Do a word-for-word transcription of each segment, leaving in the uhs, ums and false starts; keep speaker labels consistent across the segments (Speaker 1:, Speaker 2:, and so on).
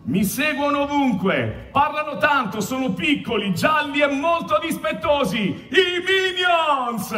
Speaker 1: Mi seguono ovunque, parlano tanto, sono piccoli, gialli e molto dispettosi, i Minions!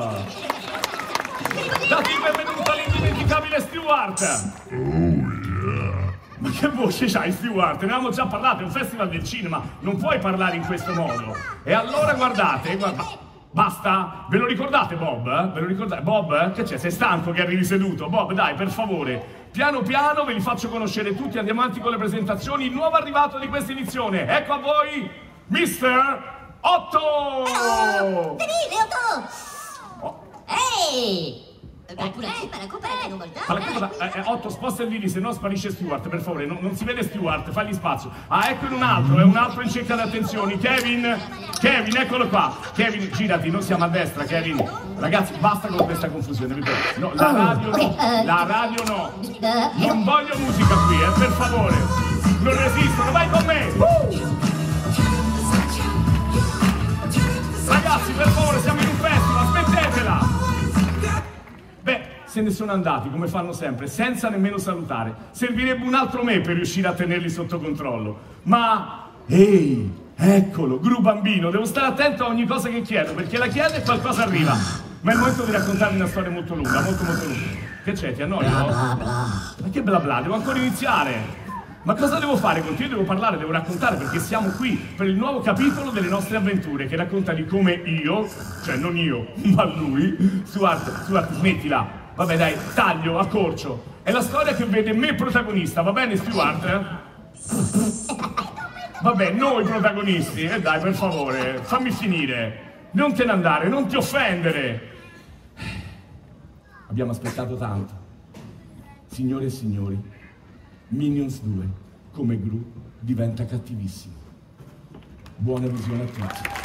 Speaker 1: Date il benvenuto all'indimenticabile Stewart!
Speaker 2: Oh yeah!
Speaker 1: Ma che voce c'hai, Stewart? Ne avevamo già parlato, è un festival del cinema, non puoi parlare in questo modo. E allora guardate, guarda, basta? Ve lo ricordate Bob? Eh? Ve lo ricordate? Bob? Che c'è? Sei stanco che arrivi seduto? Bob, dai, per favore. Piano piano ve li faccio conoscere tutti, andiamo avanti con le presentazioni. Il nuovo arrivato di questa edizione, ecco a voi, mister Otto!
Speaker 3: Oh, venite, Otto!
Speaker 1: Oh.
Speaker 3: Ehi! La cupa, la cupa è non volta.
Speaker 1: Ma la cosa, eh, eh, Otto, sposta il lì, se no sparisce Stewart, per favore, non, non si vede Stewart, fagli spazio. Ah, ecco in un altro, è un altro in cerca di attenzioni. Kevin, Kevin, eccolo qua. Kevin, girati, non siamo a destra, Kevin. Ragazzi, basta con questa confusione, vi prego. No, la radio no, la radio no. Non voglio musica qui, eh, per favore. Non resistono, vai con me. Ragazzi, per favore, siamo in un festival, smettetela. Beh, se ne sono andati, come fanno sempre, senza nemmeno salutare. Servirebbe un altro me per riuscire a tenerli sotto controllo. Ma, ehi, eccolo, Gru bambino, devo stare attento a ogni cosa che chiedo, perché la chiedo e qualcosa arriva. Ma è il momento di raccontarvi una storia molto lunga, molto molto lunga. Che c'è, ti annoio?
Speaker 3: Bla bla bla.
Speaker 1: Ma che bla bla, devo ancora iniziare. Ma cosa devo fare con te? Io devo parlare, devo raccontare, perché siamo qui per il nuovo capitolo delle nostre avventure, che racconta di come io, cioè non io, ma lui, Stewart, Stewart, smettila, vabbè dai, taglio, accorcio. È la storia che vede me protagonista, va bene Stewart? Vabbè, noi protagonisti, e eh dai, per favore, fammi finire. Non te ne andare, non ti offendere. Abbiamo aspettato tanto. Signore e signori, Minions due, come Gru, diventa cattivissimo. Buona visione a tutti.